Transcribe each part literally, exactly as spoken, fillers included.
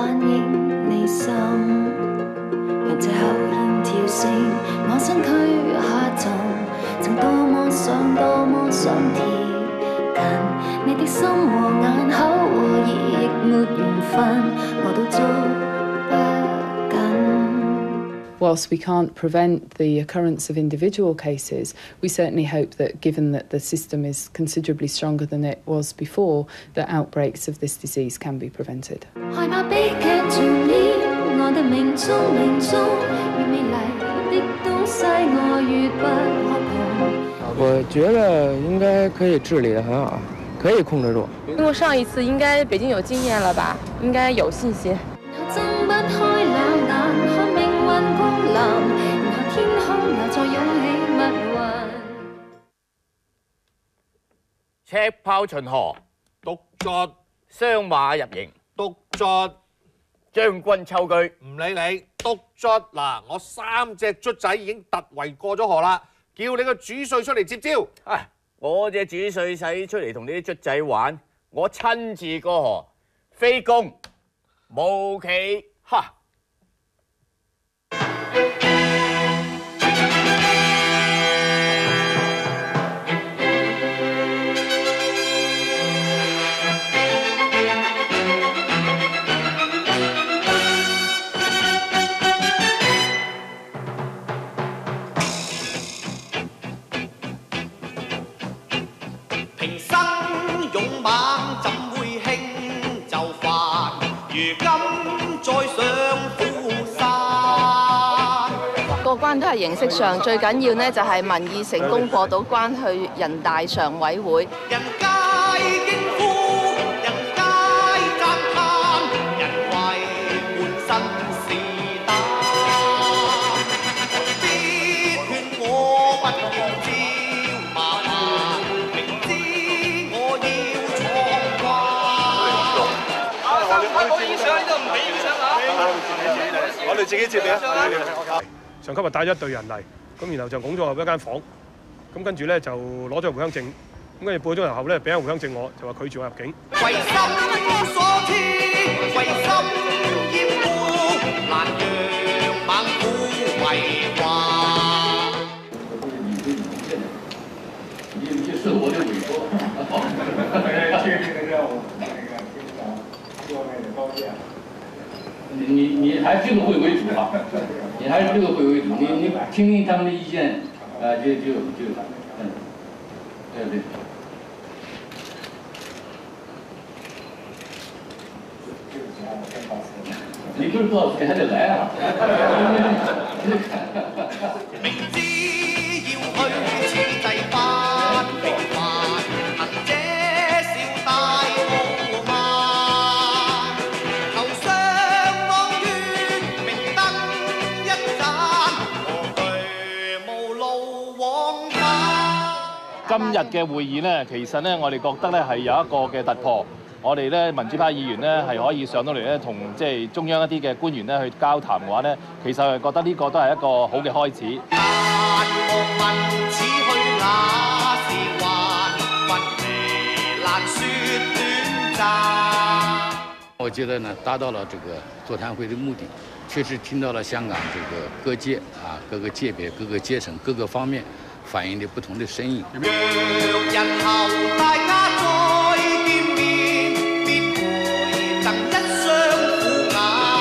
反映你心，讓這口煙跳升，我身軀下沉，曾多麼想多麼想貼近你的心和眼口和耳，亦沒緣分，我都捉不緊。 Whilst we can't prevent the occurrence of individual cases, we certainly hope that, given that the system is considerably stronger than it was before, that outbreaks of this disease can be prevented. 害怕悲劇重演，我的命中命中，越美麗的東西我越不可碰。 我覺得應該可以治理得很好，可以控制住。 因為上一次應該北京有經驗了吧，應該有信心。 睜不開兩眼，看命運光臨，然後天空又再湧起密雲。 赤豹巡河， 獨卒， 雙馬入營， 獨卒， 將軍抽車， 唔理你，獨卒嗱，我三隻卒仔已經突圍過咗河啦，叫你個主帥出嚟接招。 唉，我隻主帥使出嚟同你啲卒仔玩，我親自過河，非攻無棋，哈！ 平生勇猛怎會輕就煩？如今再上虎山。 過關都係形式上，最緊要呢就係民意成功過到關去人大常委會。 人皆驚呼，人皆讚嘆，人為滿身是膽。必勸我不要招麻煩，明知我要闖關。 唔好影相，呢度唔俾影相啊！ 我哋自己接你啊！ 上級就帶咗一隊人嚟，咁然後就拱咗入一間房，咁跟住咧就攞咗回鄉證，咁跟住半個鐘頭後咧俾咗回鄉證我，就話拒絕我入境。 為心所痴，為心厭惡，難讓猛虎為患。 你你是我的委托。确定的任务，那个经常多那个高见。你你你还是这个会为主啊，你还是这个会为主，你你听听他们的意见，呃，就就就嗯，对对。你不是多少钱还得來啊？ 明知要去此際不平凡，行者笑大傲慢。頭上望月，明燈一盞，何懼無路往返。 今日嘅會議呢，其實呢，我哋覺得呢係有一個嘅突破。我哋咧民主派議員咧係可以上到嚟咧，同即係中央一啲嘅官員咧去交談嘅話咧，其實係覺得呢個都係一個好嘅開始。 我覺得呢，達到了這個座談會的目的，確實聽到了香港這個各界啊、各個界別、各個階層、各個方面反映的不同的聲音。 若日後大家再見面，必會贈一雙虎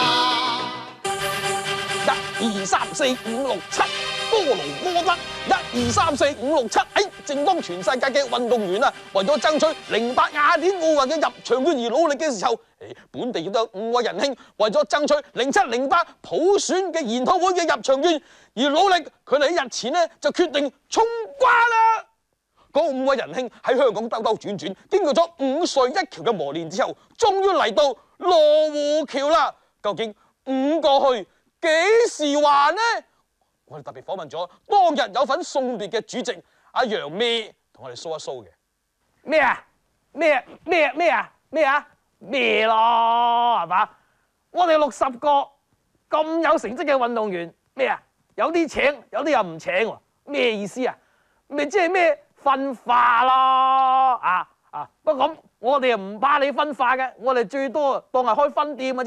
眼。 一二三四五六七，多勞多得。一二三四五六七，哎，正當全世界嘅運動員啊，為咗爭取零八雅典奧運嘅入場券而努力嘅時候，誒，本地亦都有五位仁兄為咗爭取零七零八普選嘅研討會嘅入場券而努力，佢哋喺日前呢就決定衝關啦。嗰五位仁兄喺香港兜兜轉轉，經過咗五隧一橋嘅磨練之後，終於嚟到羅湖橋啦。究竟五個去幾時還呢？我哋特別訪問咗當日有份送別嘅主席阿楊咩，同我哋 show 一 show 嘅。咩啊？咩咩咩啊？咩啊？咩咯？係嘛？我哋六十個咁有成績嘅運動員，咩啊？有啲請，有啲又唔請喎。咩意思啊？咪即係咩分化咯？啊啊！不過咁，我哋又唔怕你分化嘅，我哋最多當係開分店嘅啫。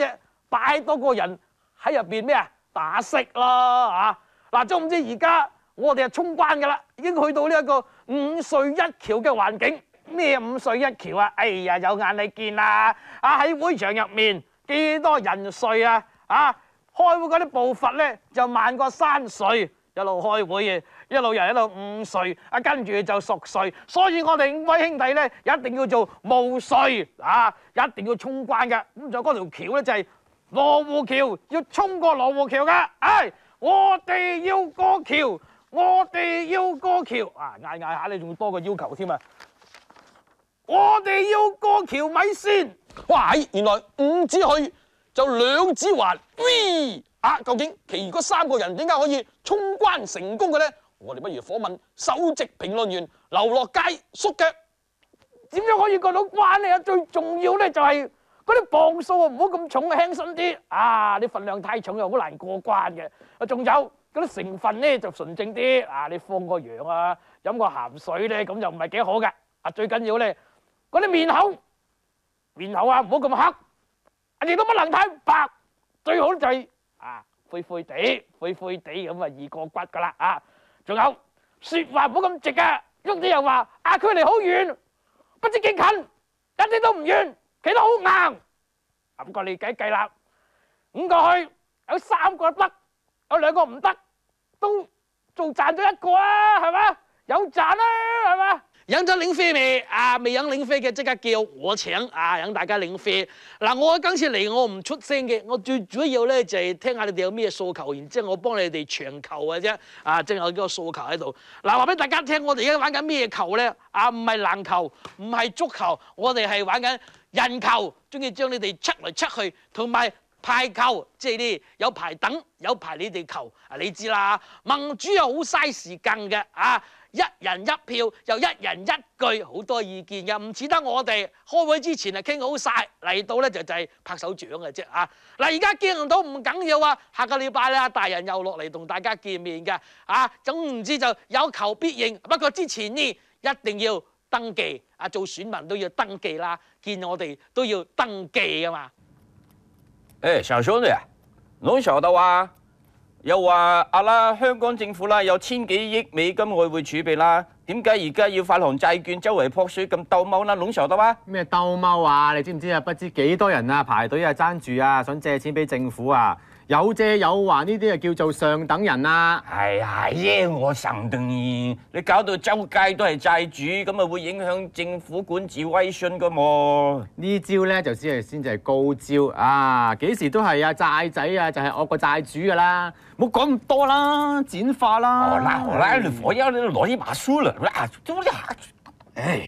擺多個人喺入邊咩啊打骰咯嚇。嗱，總唔知而家我哋係衝關㗎啦，已經去到呢一個五隧一橋嘅環境。咩五隧一橋啊？哎呀，有眼你見啦！啊喺會場入面幾多人隧啊？啊開會嗰啲步伐咧就慢過山隧，一路開會嘅，一路人喺度五隧，啊跟住就熟隧，所以我哋五位兄弟咧一定要做無隧啊，一定要衝關嘅。咁就嗰條橋咧就係羅湖橋，要衝過羅湖橋㗎。唉，我哋要過橋，我哋要過橋啊！嗌嗌下你仲多個要求添啊！我哋要過橋咪先。哇！原來五指去就兩指還。喂啊！究竟其餘嗰三個人點解可以衝關成功嘅咧？我哋不如訪問首席評論員劉樂佳叔嘅。點樣可以過到關咧？最重要咧就係嗰啲磅數啊，唔好咁重，輕身啲。啊，你份量太重又好難過關嘅。啊，仲有嗰啲成分咧就純正啲。啊，你放個羊啊，飲個鹹水咧，咁就唔係幾好嘅。啊，最緊要咧。嗰啲面口，面口啊唔好咁黑，亦都不能太白，最好就係、是、啊灰灰地、灰灰地咁啊易過骨噶啦啊！仲有説話唔好咁直啊，喐啲又話啊距離好遠，不知幾近，一啲都唔遠，企得好硬。咁個你計計啦，五個去有三個得，有兩個唔得，都做賺咗一個啊，係嘛？有賺啦，係嘛？贏咗領飛未？啊，未贏領飛嘅即刻叫我請啊，讓大家領飛。嗱，我今次嚟我唔出聲嘅，我最主要咧就係聽下你哋有咩訴求，然之後我幫你哋長球嘅啫。啊，正有幾個訴求喺度。嗱，話俾大家聽，我哋而家玩緊咩球咧？啊，唔係籃球，唔係足球，我哋係玩緊人球，中意將你哋出嚟出去，同埋排球，即係啲有排等，有排你哋球。啊，你知啦，民主又好嘥時間嘅啊！一人一票又一人一句，好多意見嘅，唔似得我哋開會之前啊傾好晒，嚟到咧就就係拍手掌嘅啫啊！嗱，而家見唔到唔緊要啊，下個禮拜咧大人又落嚟同大家見面嘅啊，總唔知就有求必應。不過之前呢一定要登記啊，做選民都要登記啦，見我哋都要登記啊嘛。 誒，小兄弟啊，侬曉得話？又話啊啦，香港政府啦有千幾億美金外匯儲備啦，點解而家要發行債券周圍撲水咁鬥踎啦？籠受得嗎？ 咩鬥踎啊？你知唔知啊？不知幾多人啊排隊啊爭住啊，想借錢俾政府啊！有借有還呢啲啊叫做上等人啊！ 係係耶，我上等人，你搞到周街都係債主，咁啊會影響政府管治威信噶嘛？ 呢招咧就先係先至係高招啊！幾時都係啊債仔啊就係惡過債主噶啦，唔好講咁多啦，簡化啦。 好啦好啦，我要攞一把書了，啊，就呀，哎。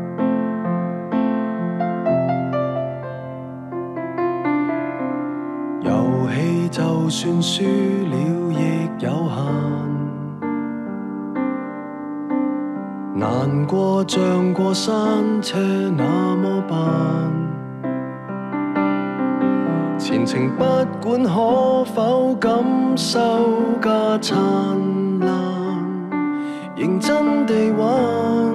遊戲就算輸了亦有限，難過像過山車那麼辦？前程不管可否感受加燦爛，認真地玩，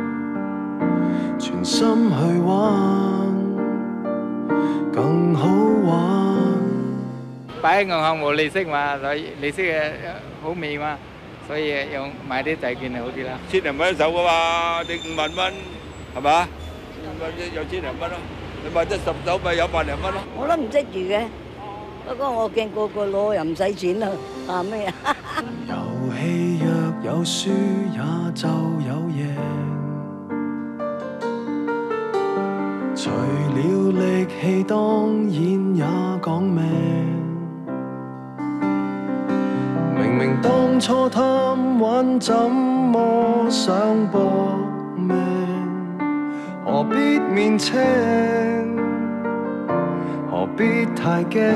全心去玩，更好玩。 擺喺銀行冇利息嘛，所以利息誒好微嘛，所以用買啲債券係好啲啦。 千零蚊一手噶嘛，你五萬蚊係嘛？有千零蚊咯，你買得十手咪有萬零蚊咯。 我都唔識住嘅，不過我見個個攞又唔使錢啦，啊咩啊？ 遊戲若有輸也就有贏，除了力氣當然也講命。明明當初貪玩，怎麼想搏命？何必面青？何必太驚？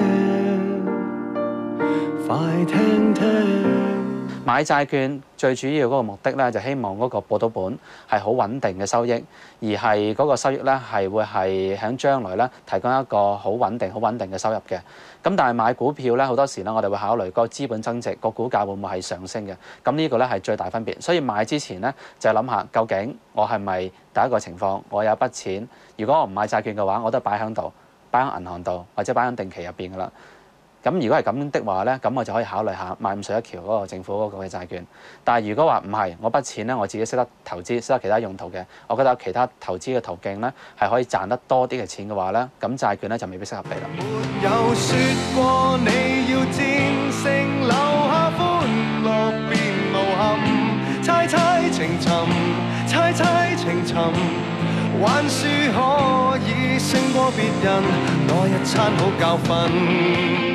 快聽聽。 買債券最主要嗰個目的咧，就希望嗰個報到本係好穩定嘅收益，而係嗰個收益咧係會係喺將來咧提供一個好穩定、好穩定嘅收入嘅。咁但係買股票咧，好多時咧我哋會考慮個資本增值，個股價會唔會係上升嘅？咁呢個咧係最大分別。所以買之前咧就係諗下，究竟我係咪第一個情況，我有一筆錢，如果我唔買債券嘅話，我都擺喺度。 擺喺銀行度或者擺喺定期入邊㗎啦。咁如果係咁的話咧，咁我就可以考慮下買五隧一橋嗰個政府嗰個嘅債券。但係如果話唔係，我筆錢咧我自己識得投資，識得其他用途嘅，我覺得有其他投資嘅途徑咧係可以賺得多啲嘅錢嘅話咧，咁債券咧就未必適合你啦。 沒有說過你要戰勝，留下歡樂變無憾，猜猜情尋，猜猜情尋，還輸可以勝過別人，來一餐好教訓。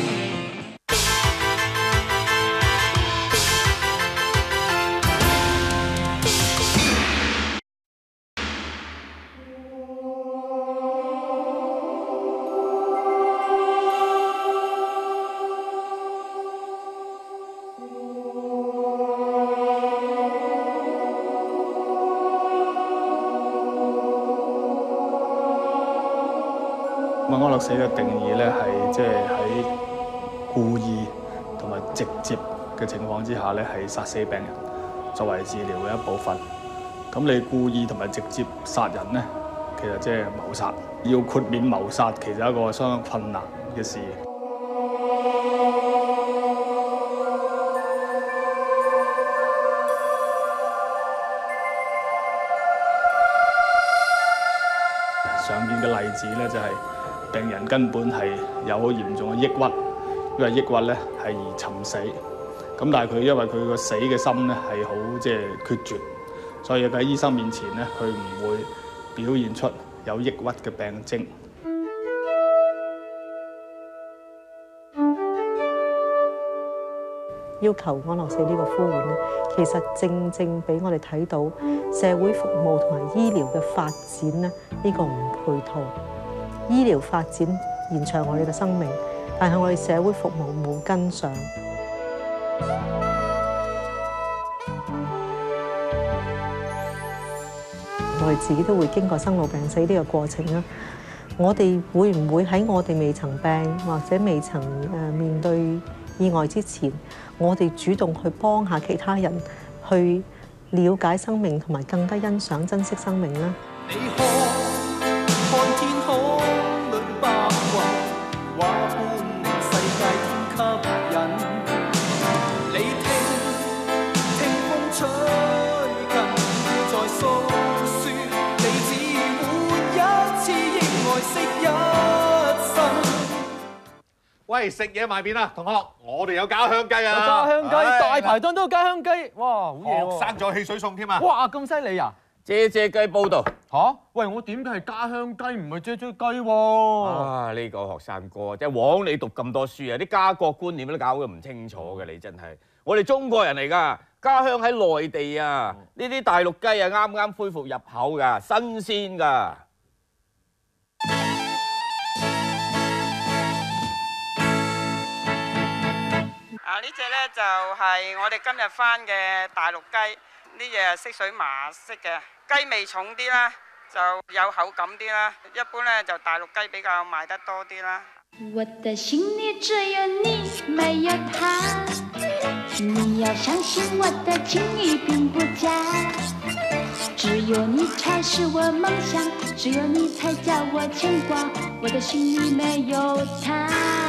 安樂死嘅定義咧係即係喺故意同埋直接嘅情況之下咧係殺死病人作為治療嘅一部分。咁你故意同埋直接殺人咧，其實即係謀殺。要豁免謀殺，其實係一個相當困難嘅事。常見嘅例子咧就係、是。病人根本係有好嚴重嘅抑鬱，因為抑鬱咧係而尋死。咁但係佢因為佢個死嘅心咧係好即係決絕，所以喺醫生面前咧佢唔會表現出有抑鬱嘅病徵。 要求安樂死呢個呼喚咧，其實正正俾我哋睇到社會服務同埋醫療嘅發展咧，呢個唔配套。醫療發展延長我哋嘅生命，但係我哋社會服務冇跟上。我哋自己都會經過生老病死呢個過程啦。我哋會唔會喺我哋未曾病或者未曾誒面對意外之前，我哋主動去幫下其他人，去了解生命同埋更加欣賞珍惜生命呢？ 你看天空裏白雲，畫般世界添吸引。你聽聽風吹近，在訴說你只活一次，應愛惜一生。 喂，食嘢埋邊啊，同學，我哋有家鄉雞啊！ 有家鄉雞，大排檔都有家鄉雞，哇，好嘢喎！ 學生仲有汽水送添啊！ 哇，咁犀利啊！ 啫啫雞報道嚇，喂，我點解係家鄉雞唔係啫啫雞喎？ 啊，呢個學生哥即係枉你讀咁多書啊！啲家國觀念都搞得唔清楚嘅，你真係。我哋中國人嚟㗎，家鄉喺內地啊，呢啲大陸雞啊啱啱恢復入口㗎，新鮮㗎。 啊！呢隻咧就係我哋今日翻嘅大陸雞，呢隻係色水麻色嘅，雞味重啲啦，就有口感啲啦。一般咧就大陸雞比較賣得多啲啦。 我的心裡只有你，沒有他。你要相信我的情意並不假，只有你才是我夢想，只有你才叫我牽掛，我的心裡沒有他。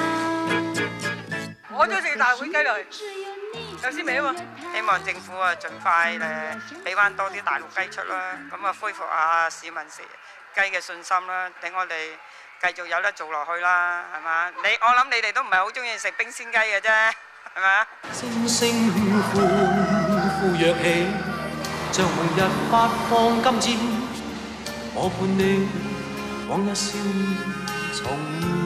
我都食大碗雞嚟，有鮮味啊嘛！希望政府啊，盡快誒俾翻多啲大陸雞出啦，咁啊恢復下市民食雞嘅信心啦，等我哋繼續有得做落去啦，係嘛？你我諗你哋都唔係好中意食冰鮮雞嘅啫，係咪啊？ 聲聲歡呼躍起，像紅日發放金箭，我伴你往日少年重現。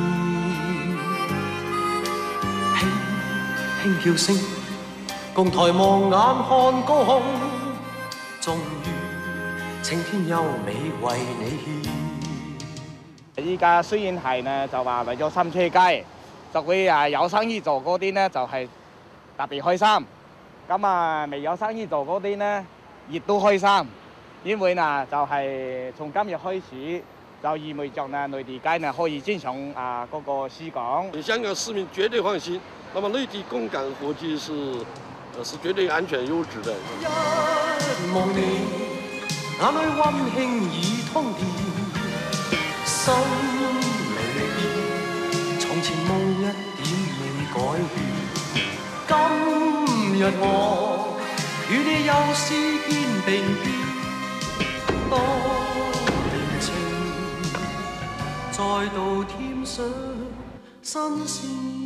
輕叫聲，共抬望眼看高空，終於青天優美為你獻。 依家雖然係呢，就話為咗三車雞，就會誒有生意做嗰啲呢，就係特別開心。咁啊，未有生意做嗰啲呢，亦都開心，因為呢就係從今日開始，就意味着呢內地雞呢可以經常啊嗰個市港。 香港市民絕對放心。那麼內地供港火雞是，呃，是絕對安全優質的。 一望你，眼裏溫馨已通電，心裏情夢一點未改變。今日我與你又是肩並肩，多年情再度添上新鮮。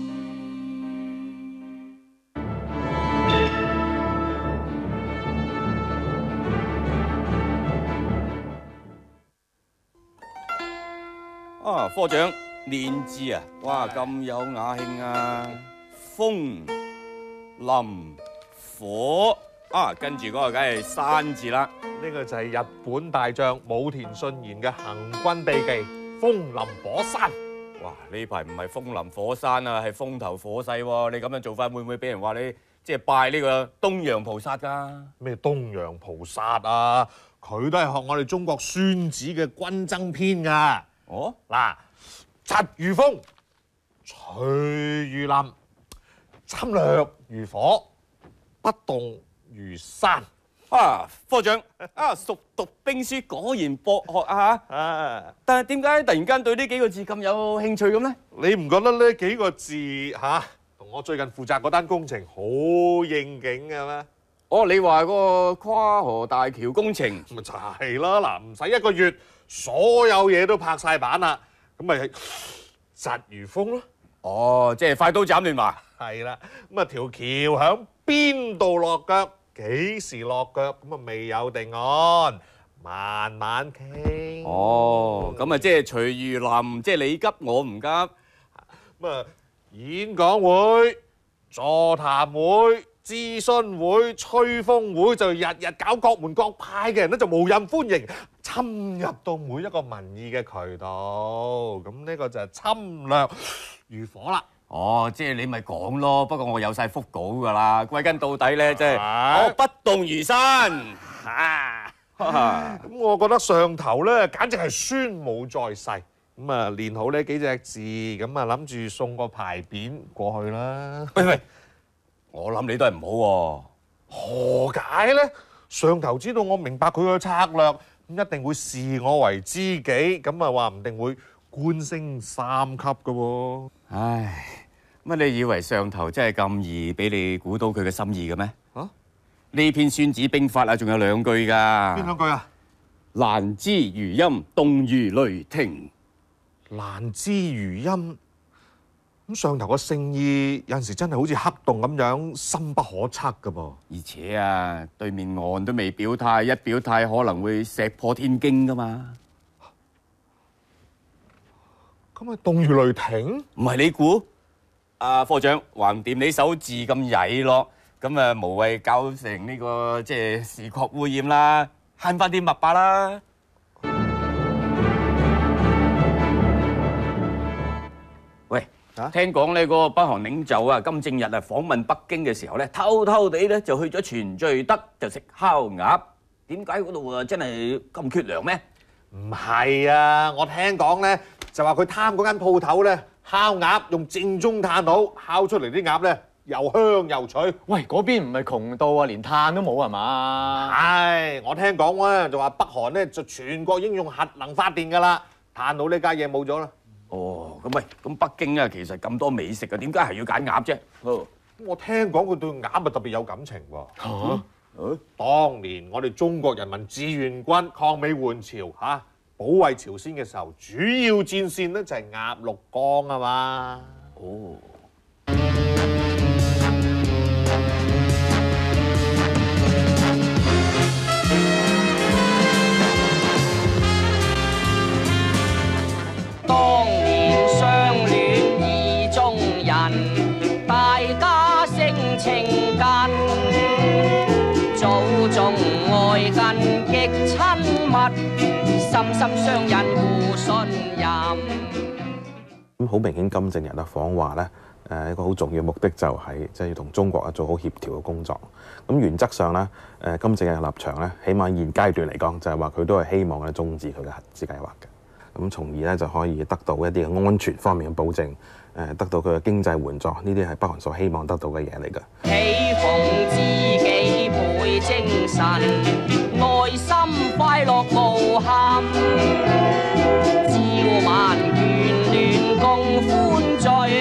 啊，科長練字啊，哇咁有雅興啊！風、林、火啊，跟住嗰個梗係山字啦。 呢個就係日本大將武田信玄嘅行軍秘技風林火山。 哇！呢排唔係風林火山啊，係風頭火勢喎。你咁樣做法會唔會俾人話你即係拜呢個東洋菩薩㗎？ 咩東洋菩薩啊？佢都係學我哋中國孫子嘅軍爭篇㗎。 哦， 嗱，疾如風，隨如林，侵略如火，不動如山。 啊，科長啊，熟讀兵書果然博學啊嚇！啊，但係點解突然間對呢幾個字咁有興趣咁咧？ 你唔覺得呢幾個字嚇同我最近負責嗰單工程好應景嘅咩？ 哦，你話嗰個跨河大橋工程咪就係啦，嗱，唔使一個月，所有嘢都拍晒板啦，咁咪疾如風咯。 哦，即係快刀斬亂麻。 係啦，咁啊條橋響邊度落腳，幾時落腳，咁啊未有定案，慢慢傾。 哦，咁啊即係隨如林，即係你急我唔急。咁啊演講會、座談會、諮詢會、吹風會就日日搞，各門各派嘅人咧就無任歡迎，侵入到每一個民意嘅渠道，咁呢個就係侵略如火啦。 哦，即係你咪講咯，不過我有晒腹稿㗎啦，歸根到底咧，即係我不動如山啊！ 咁我覺得上頭咧簡直係宣武在世，咁啊練好呢幾隻字，咁啊諗住送個牌匾過去啦。 喂喂！我諗你都係唔好喎， 何解咧？上頭知道我明白佢嘅策略，咁一定會視我為知己，咁啊話唔定會官升三級嘅喎。 唉，乜你以為上頭真係咁易俾你估到佢嘅心意嘅咩？啊？呢篇《孫子兵法》啊，仲有兩句㗎。 邊兩句啊？ 蘭之如陰，動如雷霆。 蘭之如陰。咁上頭個聖意有陣時真係好似黑洞咁樣深不可測㗎噃， 而且啊，對面岸都未表態，一表態可能會石破天驚㗎嘛。 咁咪動如雷霆？ 唔係你估？啊，科長，橫掂你手字咁曳咯，咁啊無謂搞成呢個即係視覺污染啦，慳翻啲墨吧啦。喂！聽講呢個北韓領袖啊金正日啊訪問北京嘅時候咧，偷偷地咧就去咗全聚德就食烤鴨。點解嗰度啊真係咁缺糧咩？ 唔係啊，我聽講咧就話佢貪嗰間鋪頭咧烤鴨用正宗炭爐烤出嚟啲鴨咧又香又脆。 喂，嗰邊唔係窮到啊，連炭都冇係嘛？ 係，我聽講咧就話北韓咧就全國已經用核能發電㗎啦，炭爐呢家嘢冇咗啦。 哦，咁喂，咁北京啊，其實咁多美食啊，點解係要揀鴨啫？ 哦，我聽講佢對鴨啊特別有感情喎。嚇！誒，當年我哋中國人民志願軍抗美援朝嚇，保衛朝鮮嘅時候，主要戰線咧就係鴨綠江啊嘛。哦。 當年相戀意中人，大家性情近，祖宗愛恨極親密，心心相印互信任。 咁好明顯，金正日啊訪華咧，誒一個好重要目的就係即係要同中國啊做好協調嘅工作。咁原則上咧，誒金正日嘅立場咧，起碼現階段嚟講，就係話佢都係希望咧終止佢嘅核子計劃嘅。咁從而咧就可以得到一啲嘅安全方面嘅保證，誒得到佢嘅經濟援助，呢啲係北韓所希望得到嘅嘢嚟㗎。 喜逢知己倍精神，內心快樂無限，朝晚眷戀共歡聚。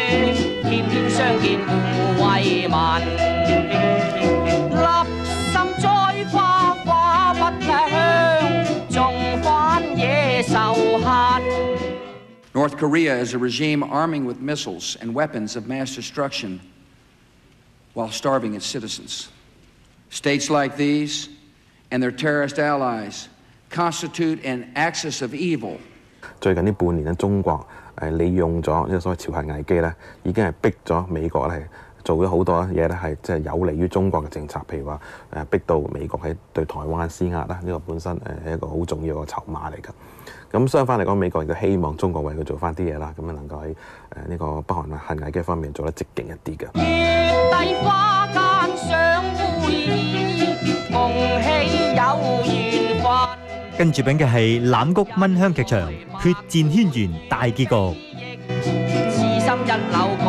North Korea is a regime arming with missiles and weapons of mass destruction while starving its citizens. States like these and their terrorist allies constitute an axis of evil. 最近呢半年咧，中國誒利用咗呢個所謂朝核危機咧，已經係逼咗美國咧做咗好多嘢咧，係即係有利於中國嘅政策，譬如話誒逼到美國喺對台灣施壓啦，呢個本身誒係一個好重要嘅籌碼嚟㗎。咁相反嚟講，美國亦都希望中國為佢做翻啲嘢啦，咁樣能夠喺誒呢個北韓核危機方面做得積極一啲嘅。 帝花間相會意，共喜有緣分。 跟住品嘅係欖谷蚊香劇場《決戰軒轅大結局》。 痴心一縷。